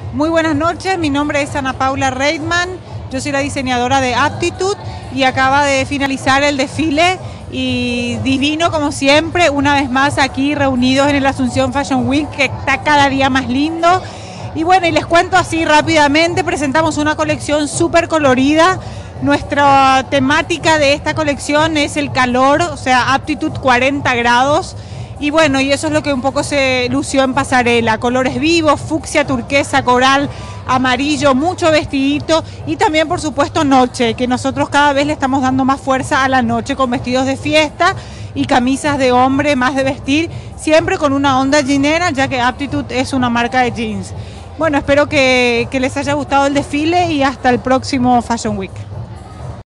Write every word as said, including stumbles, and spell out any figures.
Muy buenas noches, mi nombre es Ana Paula Reitman, yo soy la diseñadora de Aptitude y acaba de finalizar el desfile y divino como siempre, una vez más aquí reunidos en el Asunción Fashion Week, que está cada día más lindo. Y bueno, y les cuento así rápidamente, presentamos una colección súper colorida. Nuestra temática de esta colección es el calor, o sea, Aptitude cuarenta grados. Y bueno, y eso es lo que un poco se lució en pasarela, colores vivos, fucsia, turquesa, coral, amarillo, mucho vestidito y también por supuesto noche, que nosotros cada vez le estamos dando más fuerza a la noche con vestidos de fiesta y camisas de hombre más de vestir, siempre con una onda jeanera, ya que Aptitude es una marca de jeans. Bueno, espero que, que les haya gustado el desfile y hasta el próximo Fashion Week.